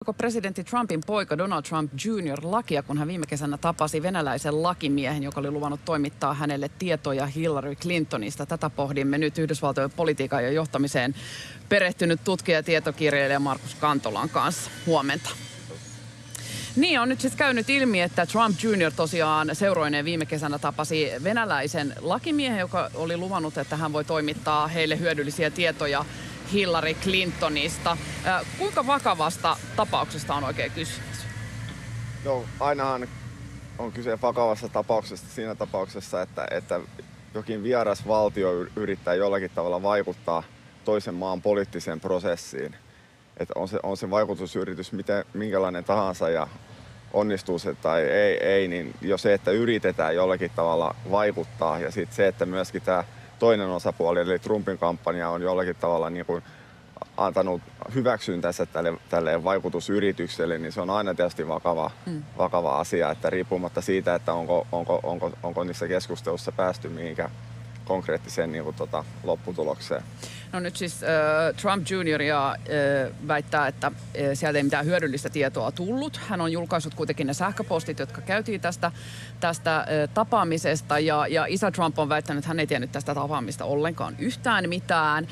Presidentti Trumpin poika Donald Trump Jr. lakia, kun hän viime kesänä tapasi venäläisen lakimiehen, joka oli luvannut toimittaa hänelle tietoja Hillary Clintonista. Tätä pohdimme nyt Yhdysvaltojen politiikan ja johtamiseen perehtynyt tutkija ja tietokirjailija Markus Kantolan kanssa. Huomenta. Niin, on nyt siis käynyt ilmi, että Trump Jr. tosiaan seuroineen viime kesänä tapasi venäläisen lakimiehen, joka oli luvannut, että hän voi toimittaa heille hyödyllisiä tietoja Hillary Clintonista. Kuinka vakavasta tapauksesta on oikein kysymys? No, ainahan on kyse vakavasta tapauksesta siinä tapauksessa, että jokin vieras valtio yrittää jollakin tavalla vaikuttaa toisen maan poliittiseen prosessiin. Että on se vaikutusyritys minkälainen tahansa ja onnistuu se tai ei, niin jo se, että yritetään jollakin tavalla vaikuttaa ja sitten se, että myöskin tämä toinen osapuoli, eli Trumpin kampanja, on jollakin tavalla niin kuin antanut hyväksyntänsä tälle vaikutusyritykselle, niin se on aina tietysti vakava asia, että riippumatta siitä, että onko niissä keskustelussa päästy mihinkään konkreettiseen niin kuin, lopputulokseen. No nyt siis Trump Jr. Väittää, että sieltä ei mitään hyödyllistä tietoa tullut. Hän on julkaissut kuitenkin ne sähköpostit, jotka käytiin tästä tapaamisesta. Ja isä Trump on väittänyt, että hän ei tiennyt tästä tapaamista ollenkaan yhtään mitään.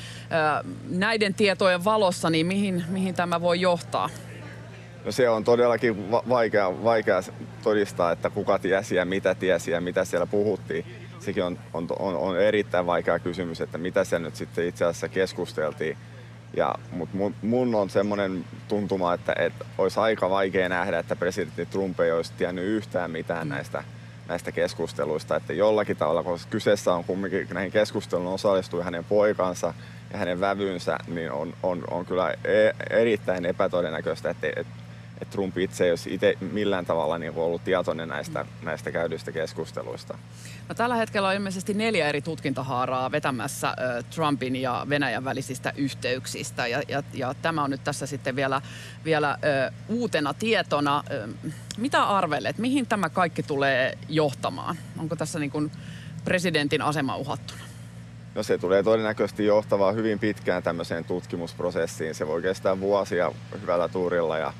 Näiden tietojen valossa, niin mihin tämä voi johtaa? No se on todellakin vaikea todistaa, että kuka tiesi ja mitä siellä puhuttiin. Sekin on erittäin vaikea kysymys, että mitä se nyt sitten itse asiassa keskusteltiin. Mutta mun on semmoinen tuntuma, että olisi aika vaikea nähdä, että presidentti Trump ei olisi tiennyt yhtään mitään näistä keskusteluista. Että jollakin tavalla, koska kyseessä on kumminkin näihin keskusteluun osallistui hänen poikansa ja hänen vävynsä, niin on kyllä erittäin epätodennäköistä, että Trump itse ei olisi itse millään tavalla niin ollut tietoinen näistä käydyistä keskusteluista. No, tällä hetkellä on ilmeisesti 4 eri tutkintahaaraa vetämässä Trumpin ja Venäjän välisistä yhteyksistä. Ja tämä on nyt tässä sitten vielä uutena tietona. Mitä arvelet, mihin tämä kaikki tulee johtamaan? Onko tässä niin kuin presidentin asema uhattuna? No se tulee todennäköisesti johtamaan hyvin pitkään tämmöiseen tutkimusprosessiin. Se voi kestää vuosia hyvällä tuurilla ja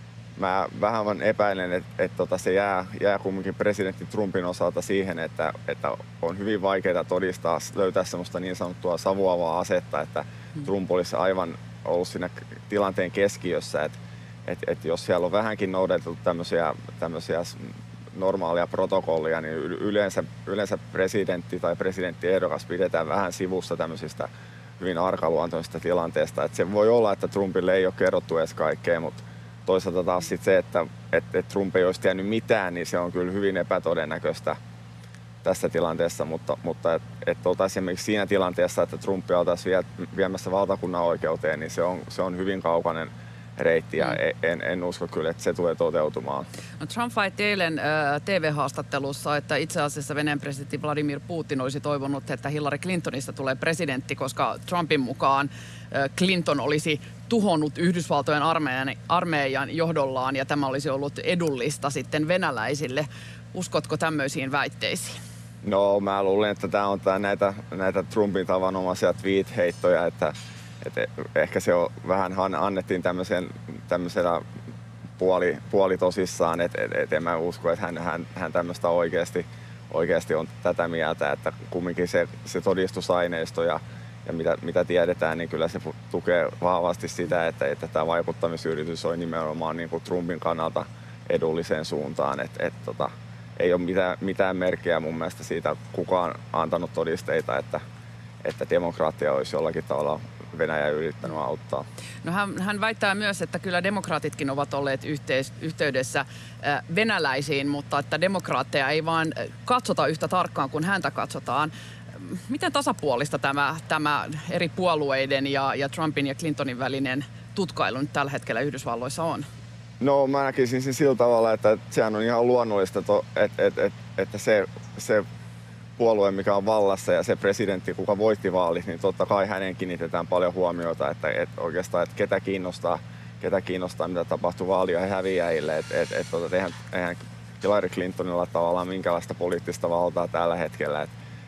mä vähän epäilen, että se jää kumminkin presidentti Trumpin osalta siihen, että on hyvin vaikeaa löytää semmoista niin sanottua savuavaa asetta, että Trump olisi aivan ollut siinä tilanteen keskiössä, että jos siellä on vähänkin noudatettu tämmöisiä normaalia protokollia, niin yleensä presidentti tai presidenttiehdokas pidetään vähän sivussa tämmöisistä hyvin arkaluontoisista tilanteista. Että se voi olla, että Trumpille ei ole kerrottu edes kaikkea, mutta toisaalta taas sit se, että Trump ei olisi tiennyt mitään, niin se on kyllä hyvin epätodennäköistä tässä tilanteessa, mutta että oltaisiin esimerkiksi siinä tilanteessa, että Trumpia oltaisiin viemässä valtakunnan oikeuteen, niin se on hyvin kaukainen reitti ja en usko kyllä, että se tulee toteutumaan. No, Trump väitti eilen TV-haastattelussa, että itse asiassa Venäjän presidentti Vladimir Putin olisi toivonut, että Hillary Clintonista tulee presidentti, koska Trumpin mukaan Clinton olisi tuhonnut Yhdysvaltojen armeijan johdollaan ja tämä olisi ollut edullista sitten venäläisille. Uskotko tämmöisiin väitteisiin? No, mä luulen, että tämä on näitä Trumpin tavanomaisia tweet-heittoja, että ehkä se on vähän annettiin tämmöisellä puoli tosissaan, että en mä usko, että hän tämmöistä oikeasti on tätä mieltä, että kumminkin se todistusaineisto ja mitä tiedetään, niin kyllä se tukee vahvasti sitä, että tämä vaikuttamisyritys on nimenomaan niin kuin Trumpin kannalta edulliseen suuntaan. Ei ole mitään merkkejä mun mielestä siitä kukaan antanut todisteita, että demokraattia olisi jollakin tavalla Venäjä yrittänyt auttaa. No, hän väittää myös, että kyllä demokraatitkin ovat olleet yhteydessä venäläisiin, mutta että demokraatteja ei vaan katsota yhtä tarkkaan kuin häntä katsotaan. Miten tasapuolista tämä eri puolueiden ja Trumpin ja Clintonin välinen tutkailu nyt tällä hetkellä Yhdysvalloissa on? No, mä näkisin sen sillä tavalla, että sehän on ihan luonnollista, että se puolue, mikä on vallassa ja se presidentti, kuka voitti vaalit, niin totta kai hänen kiinnitetään paljon huomiota, että oikeastaan ketä kiinnostaa, mitä tapahtuu vaali- ja häviäjille. Eihän Hillary Clintonilla tavallaan minkälaista poliittista valtaa tällä hetkellä.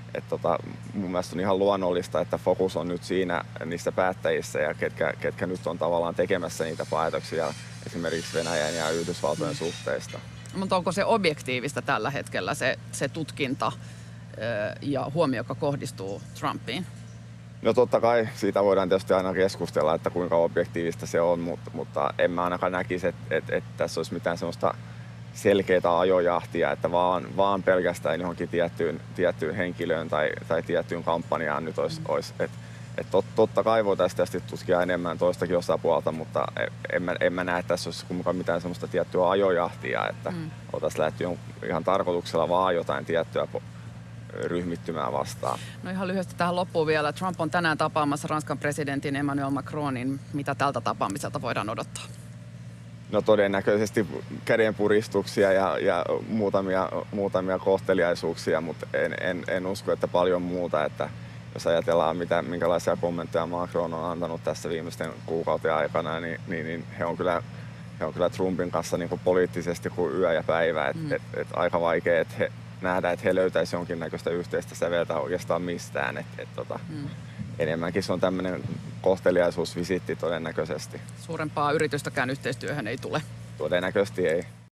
Mun mielestä on ihan luonnollista, että fokus on nyt siinä niissä päättäjissä ja ketkä nyt on tavallaan tekemässä niitä päätöksiä. esimerkiksi Venäjän ja Yhdysvaltojen suhteista. Mutta onko se objektiivista tällä hetkellä se tutkinta ja huomio, joka kohdistuu Trumpiin? No totta kai siitä voidaan tietysti aina keskustella, että kuinka objektiivista se on, mutta en mä ainakaan näkisi, että tässä olisi mitään sellaista selkeää ajojahtia, että vaan pelkästään johonkin tiettyyn henkilöön tai tiettyyn kampanjaan nyt olisi että totta kai voitaisiin tästä tutkia enemmän toistakin osapuolta, mutta en mä näe, että tässä olisi kumminkaan mitään sellaista tiettyä ajojahtia, että oltaisiin lähdetty ihan tarkoituksella vaan jotain tiettyä ryhmittymää vastaan. No ihan lyhyesti tähän loppuun vielä. Trump on tänään tapaamassa Ranskan presidentin Emmanuel Macronin. Mitä tältä tapaamiselta voidaan odottaa? No todennäköisesti kädenpuristuksia ja muutamia kohteliaisuuksia, mutta en usko, että paljon muuta. Että jos ajatellaan, minkälaisia kommentteja Macron on antanut tässä viimeisten kuukautien aikana, niin he on kyllä Trumpin kanssa niin kuin poliittisesti kuin yö ja päivä. Et aika vaikea nähdä, että he löytäisivät jonkinnäköistä yhteistä säveltä oikeastaan mistään. Enemmänkin se on tämmöinen kohteliaisuusvisitti todennäköisesti. Suurempaa yritystäkään yhteistyöhön ei tule. Todennäköisesti ei.